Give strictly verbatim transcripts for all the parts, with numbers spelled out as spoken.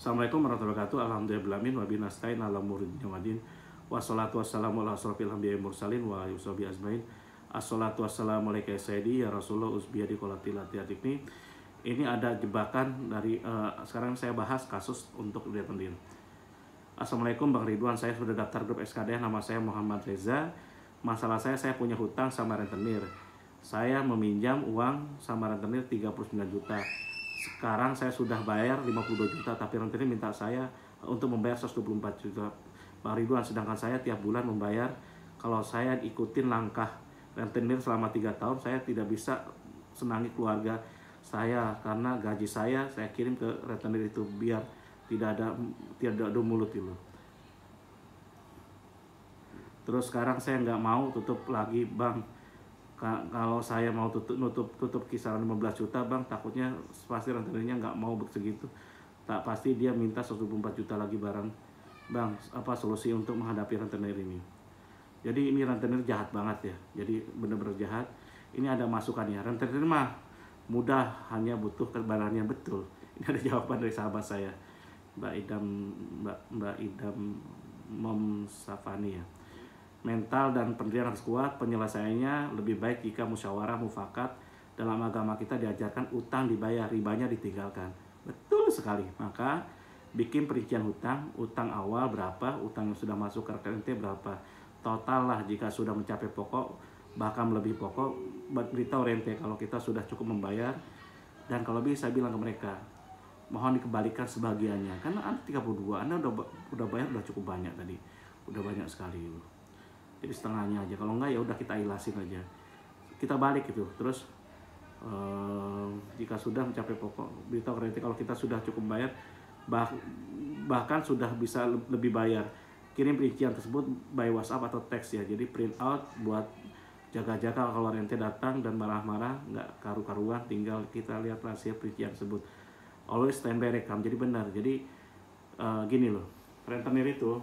Assalamualaikum warahmatullahi wabarakatuh. Alhamdulillahirrahmanirrahim. Wa binastain ala muridin wadin. Wassalatu wassalamu ala asrofil anbiya'i mursalin wa alihi washabihi ajmain. Assalatu wassalamu alaika ya sayyidi ya Rasulullah usbiyadi qolati latihatikni. Ini ada jebakan dari uh, sekarang saya bahas kasus untuk rentenir. Assalamualaikum Bang Ridwan, saya sudah daftar grup S K D, nama saya Muhammad Reza. Masalah saya, saya punya hutang sama rentenir. Saya meminjam uang sama rentenir tiga puluh sembilan juta. Sekarang saya sudah bayar lima puluh dua juta, tapi rentenir minta saya untuk membayar seratus dua puluh empat juta. Bang Ridwan, sedangkan saya tiap bulan membayar. Kalau saya ikutin langkah rentenir selama tiga tahun, saya tidak bisa senangi keluarga saya karena gaji saya saya kirim ke rentenir itu biar tidak ada tidak ada mulut itu. Terus sekarang saya nggak mau tutup lagi Bang. Kalau saya mau tutup nutup tutup kisaran lima belas juta Bang, takutnya pasti rentenirnya nggak mau segitu. Tak pasti dia minta seratus dua puluh empat juta lagi barang. Bang, apa solusi untuk menghadapi rentenir ini? Jadi ini rentenir jahat banget ya. Jadi benar-benar jahat. Ini ada masukannya. Rentenir mah mudah, hanya butuh kebarannya betul. Ini ada jawaban dari sahabat saya, Mbak Idam Mbak Mbak Idam Mom Safani ya. Mental dan pendirian harus kuat, penyelesaiannya lebih baik jika musyawarah mufakat. Dalam agama kita diajarkan utang dibayar, ribanya ditinggalkan. Betul sekali. Maka bikin perincian hutang, utang awal berapa, utang yang sudah masuk ke rekening berapa, total lah jika sudah mencapai pokok, bahkan lebih pokok, beritahu rente kalau kita sudah cukup membayar. Dan kalau bisa bilang ke mereka, mohon dikembalikan sebagiannya, karena Anda tiga puluh dua, Anda udah udah bayar udah cukup banyak tadi, udah banyak sekali. Jadi setengahnya aja, kalau enggak ya udah kita ilasin aja, kita balik gitu. Terus eh, jika sudah mencapai pokok, beritahu rente kalau kita sudah cukup bayar, bah, bahkan sudah bisa lebih bayar. Kirim perincian tersebut by WhatsApp atau teks ya, jadi print out buat jaga-jaga kalau rente datang dan marah-marah, nggak karu-karuan, tinggal kita lihat rahasia perincian tersebut. Always standby rekam, jadi benar. Jadi uh, gini loh, rentenir itu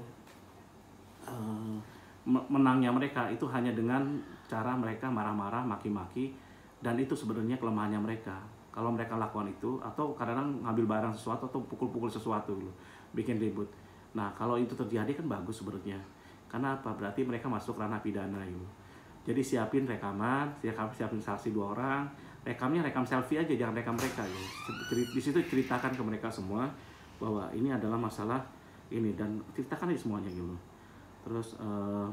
uh, menangnya mereka itu hanya dengan cara mereka marah-marah, maki-maki, dan itu sebenarnya kelemahannya mereka. Kalau mereka lakukan itu, atau kadang-kadang ngambil barang sesuatu atau pukul-pukul sesuatu gitu, bikin ribut. Nah kalau itu terjadi kan bagus sebenarnya. Karena apa? Berarti mereka masuk ranah pidana gitu. Jadi siapin rekaman, siapin, siapin saksi dua orang, rekamnya rekam selfie aja, jangan rekam mereka gitu. Di situ ceritakan ke mereka semua bahwa ini adalah masalah ini, dan ceritakan aja semuanya gitu. Terus uh,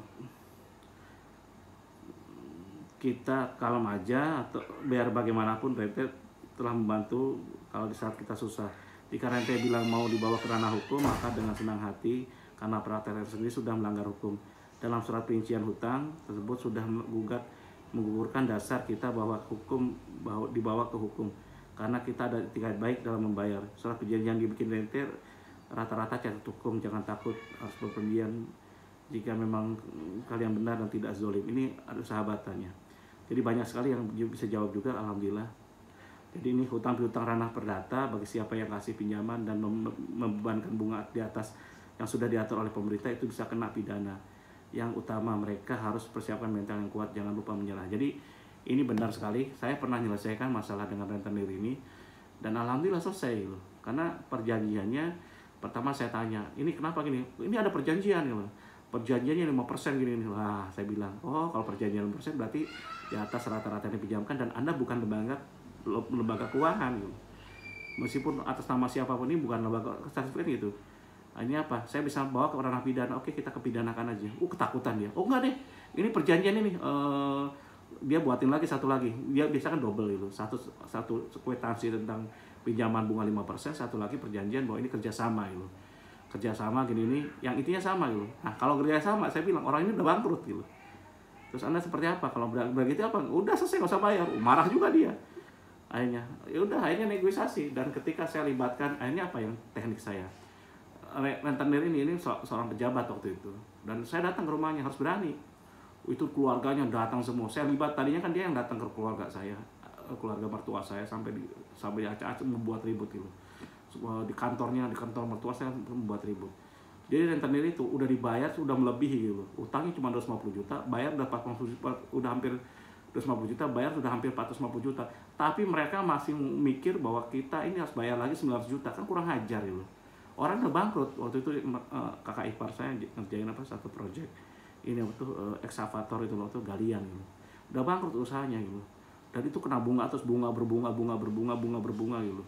kita kalem aja, atau biar bagaimanapun rente telah membantu kalau di saat kita susah. Jika rente bilang mau dibawa ke ranah hukum, maka dengan senang hati, karena praktek sendiri sudah melanggar hukum. Dalam surat perincian hutang tersebut sudah menggugat menggugurkan dasar kita bahwa hukum bahwa dibawa ke hukum, karena kita ada etikat baik dalam membayar. Surat perjanjian dibikin rente rata-rata catat hukum, jangan takut harus berpergian jika memang kalian benar dan tidak zolim. Ini ada sahabatannya. Jadi banyak sekali yang bisa jawab juga, alhamdulillah. Jadi ini hutang piutang ranah perdata bagi siapa yang kasih pinjaman dan membebankan bunga di atas yang sudah diatur oleh pemerintah, itu bisa kena pidana. Yang utama mereka harus persiapkan mental yang kuat, jangan lupa menyerah. Jadi ini benar sekali, saya pernah menyelesaikan masalah dengan rentenir ini dan alhamdulillah selesai loh. Karena perjanjiannya, pertama saya tanya, ini kenapa gini? Ini ada perjanjian gitu. Perjanjiannya lima persen gini nih. Wah, saya bilang, oh kalau perjanjian lima persen berarti di atas rata-rata yang dipinjamkan, dan Anda bukan lembaga lembaga keuangan gitu. Meskipun atas nama siapapun, ini bukan lembaga sertifikat gitu. Ini apa? Saya bisa bawa ke ranah pidana. Oke, kita kepidanakan aja. Oh, ketakutan dia. Oh enggak deh, ini perjanjian ini. Uh, dia buatin lagi satu lagi. Dia biasa kan double itu. Satu satu kwitansi tentang pinjaman bunga lima persen, satu lagi perjanjian bahwa ini kerjasama gitu. Kerjasama gini ini, yang intinya sama gitu. Nah kalau kerjasama, saya bilang orang ini udah bangkrut gitu. Terus Anda seperti apa? Kalau begitu apa? Udah selesai, nggak usah bayar. Marah juga dia. Akhirnya, ya udah akhirnya negosiasi. Dan ketika saya libatkan, akhirnya apa yang teknik saya? Rentenir ini ini seorang pejabat waktu itu, dan saya datang ke rumahnya, harus berani. Itu keluarganya datang semua. Saya libat, tadinya kan dia yang datang ke keluarga saya, keluarga mertua saya, sampai di sampai acak-acak membuat ribut gitu. Di kantornya, di kantor mertua saya membuat ribut. Jadi rentenir itu udah dibayar, sudah melebihi gitu. Utangnya cuma dua ratus lima puluh juta, bayar udah empat ratus lima puluh, udah hampir dua ratus lima puluh juta, bayar sudah hampir empat ratus lima puluh juta. Tapi mereka masih mikir bahwa kita ini harus bayar lagi sembilan ratus juta, kan kurang ajar gitu. orang udah bangkrut waktu itu. uh, kakak ipar saya ngerjain apa satu project ini waktu uh, eksavator itu waktu galian gitu, udah bangkrut usahanya gitu, dan itu kena bunga terus bunga berbunga bunga berbunga bunga berbunga gitu.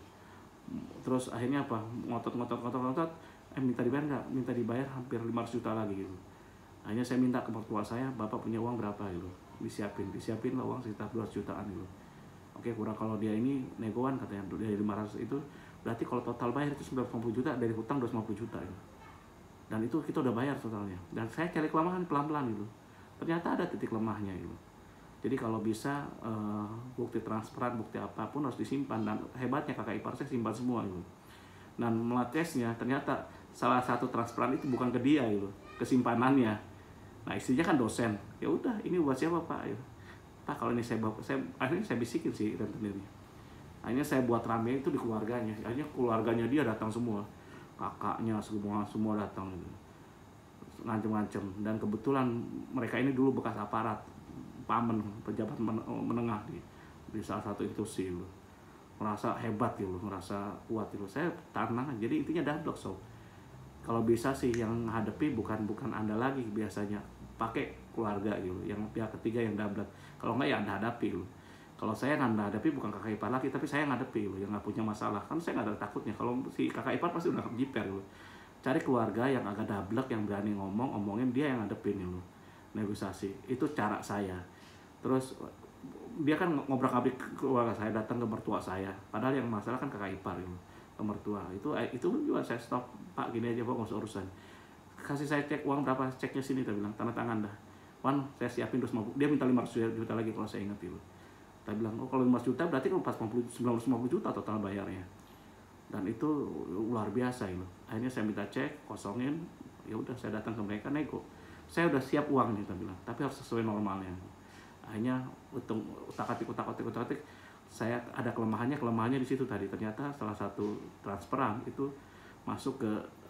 Terus akhirnya apa, ngotot ngotot ngotot ngotot eh minta dibayar nggak, minta dibayar hampir lima ratus juta lagi gitu. Akhirnya saya minta ke mertua saya, bapak punya uang berapa gitu, disiapin disiapin lah uang sekitar dua ratus jutaan gitu. Oke, kurang kalau dia ini negoan katanya dari lima ratus itu, berarti kalau total bayar itu sembilan ratus lima puluh juta, dari hutang dua ratus lima puluh juta gitu. Dan itu kita udah bayar totalnya, dan saya cari kelemahan pelan-pelan gitu, ternyata ada titik lemahnya gitu. Jadi kalau bisa uh, bukti transparan, bukti apapun harus disimpan, dan hebatnya kakak ipar saya simpan semua gitu. Dan melatesnya ternyata salah satu transparan itu bukan ke dia gitu, kesimpanannya. Nah istrinya kan dosen, ya udah ini buat siapa pak? Gitu. Pak kalau ini saya bapak, saya akhirnya saya bisikin sih rentenirnya. Akhirnya saya buat rame itu di keluarganya, akhirnya keluarganya dia datang semua, kakaknya semua semua datang gitu, ngancem-ngancem. Dan kebetulan mereka ini dulu bekas aparat, pamen, pejabat menengah di, di salah satu institusi gitu. Merasa hebat gitu, merasa kuat gitu. Saya tenang, jadi intinya double so. Kalau bisa sih yang hadapi bukan bukan anda lagi, biasanya pakai keluarga gitu, yang pihak ketiga yang double. Kalau nggak ya anda hadapi gitu. Kalau saya yang anda hadapi bukan kakak ipar lagi, tapi saya yang hadapi gitu, yang nggak punya masalah. Kan saya nggak ada takutnya. Kalau si kakak ipar pasti udah jiper gitu. Cari keluarga yang agak double, yang berani ngomong, omongin, dia yang hadepin gitu. Negosiasi itu cara saya. Terus dia kan ngobrak-ngabrik keluarga saya, datang ke mertua saya, padahal yang masalah kan kakak ipar gitu, ke mertua itu itu juga saya stop, pak gini aja pak, nggak usah urusan, kasih saya cek uang berapa, ceknya sini, dia bilang tanda tangan dah, Wan saya siapin dua ratus lima puluh, dia minta lima ratus juta lagi kalau saya ingat itu. Saya bilang oh kalau lima ratus juta berarti kan sembilan ratus lima puluh juta total bayarnya, dan itu luar biasa itu. Akhirnya saya minta cek, kosongin, ya udah saya datang ke mereka nego, saya udah siap uang nih, dia bilang, tapi harus sesuai normalnya. Akhirnya utung utak-atik utak-atik utak-atik, saya ada kelemahannya kelemahannya di situ tadi. Ternyata salah satu transferan itu masuk ke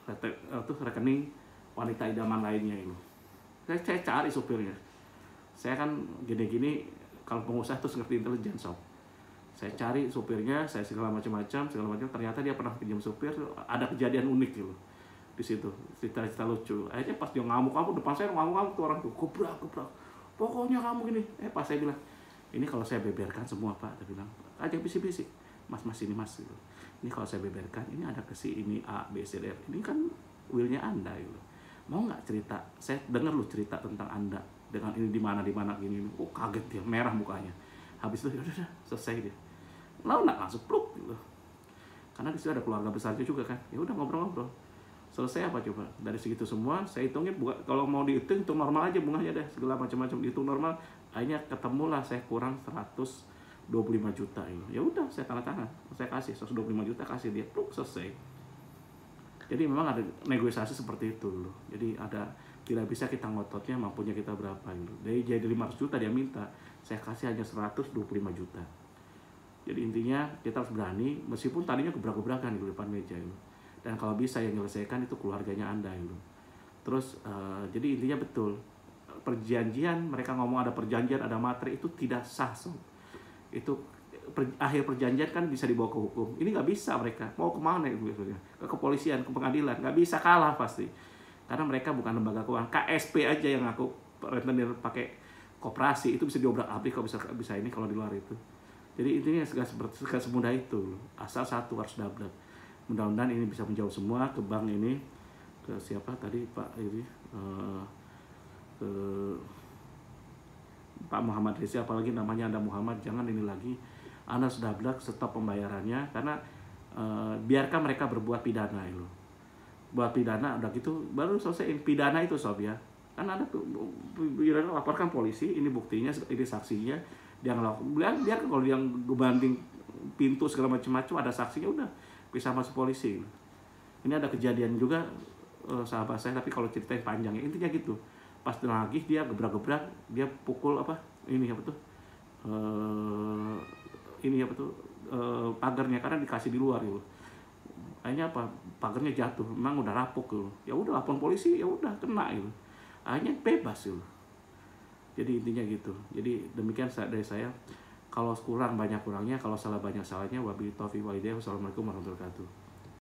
tuh rekening wanita idaman lainnya itu. Saya, saya cari supirnya. Saya kan gini-gini, kalau pengusaha tuh ngerti intelijen sob. Saya cari supirnya, saya segala macam-macam, segala macam. Ternyata dia pernah pinjam supir, ada kejadian unik gitu di situ, cerita-cerita lucu. Akhirnya pas dia ngamuk-ngamuk depan saya, ngamuk-ngamuk tuh orang tuh, kubrak, kubrak. Pokoknya kamu gini, eh pas saya bilang, ini kalau saya beberkan semua pak, dia bilang, aja bisik-bisik, mas mas ini mas, gitu. Ini kalau saya beberkan, ini ada kesi ini A, B, C, D, F, ini kan willnya anda, gitu. Mau nggak cerita? Saya dengar lu cerita tentang anda, dengan ini di mana di mana gini, oh kaget dia, merah mukanya. Habis itu, udah, udah, selesai dia. Lalu nggak langsung pluk, gitu. Karena di situ ada keluarga besarnya juga kan, ya udah ngobrol-ngobrol. Selesai apa coba? Dari segitu semua saya hitungin, buka, kalau mau dihitung hitung normal aja bunganya deh, segala macam-macam dihitung normal. Akhirnya ketemulah saya kurang seratus dua puluh lima juta itu. Ya udah saya tanda tangan, saya kasih seratus dua puluh lima juta, kasih dia, pluk, selesai. Jadi memang ada negosiasi seperti itu loh. Jadi ada, tidak bisa kita ngototnya mampunya kita berapa gitu. Dari jadi lima ratus juta dia minta, saya kasih hanya seratus dua puluh lima juta. Jadi intinya kita harus berani, meskipun tadinya gebrak-gebrakan di depan meja itu. Dan kalau bisa yang menyelesaikan itu keluarganya anda gitu. Terus uh, jadi intinya betul, perjanjian, mereka ngomong ada perjanjian, ada materi, itu tidak sah so. Itu per, akhir perjanjian kan bisa dibawa ke hukum. Ini nggak bisa, mereka mau kemana itu biasanya, ke kepolisian, ke pengadilan, nggak bisa, kalah pasti, karena mereka bukan lembaga keuangan. K S P aja yang aku rentenir pakai koperasi itu bisa diobrak-abrik, kok bisa bisa ini kalau di luar itu. Jadi intinya segala semudah itu, asal satu harus double. Mudah-mudahan ini bisa menjawab semua ke bank ini, ke siapa tadi Pak ini, uh, ke Pak Muhammad Rizky, apalagi namanya Anda Muhammad, jangan ini lagi, Anda sudah blok, stop pembayarannya, karena uh, biarkan mereka berbuat pidana itu, buat pidana, udah gitu baru selesai pidana itu sob ya, kan Anda biar laporkan polisi, ini buktinya, ini saksinya, dia ngelakuin, biar, biar kalau yang banding pintu segala macam-macam ada saksinya, udah bisa masuk polisi. Ini ada kejadian juga uh, sahabat saya, tapi kalau ceritain panjang ya, intinya gitu. Pas nagih dia gebrak-gebrak, dia pukul apa ini apa tuh uh, ini apa tuh uh, pagarnya, karena dikasih di luar gitu. Akhirnya apa, pagarnya jatuh, memang udah rapuk gitu. Ya udah lapor polisi, ya udah kena gitu. Akhirnya bebas gitu. Jadi intinya gitu. Jadi demikian dari saya. Kalau kurang banyak kurangnya, kalau salah banyak salahnya. Wabillahi taufiq wal hidayah. Wassalamualaikum warahmatullahi wabarakatuh.